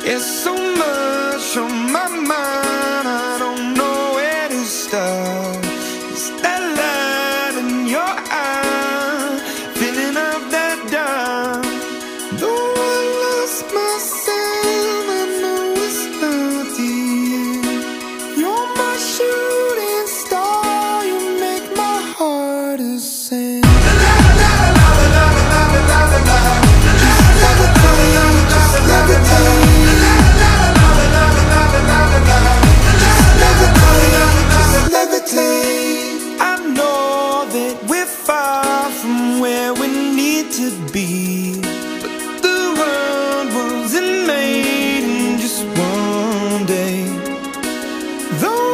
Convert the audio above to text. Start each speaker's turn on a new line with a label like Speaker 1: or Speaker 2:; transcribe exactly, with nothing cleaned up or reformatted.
Speaker 1: It's so much on my mind, I don't know where to start. It's that light in your eye, filling up that dark. Though I lost myself, I know it's not the end. You're my shooting star, you make my heart ascend. I know that we're far from where we need to be, but the world wasn't made in just one day. Though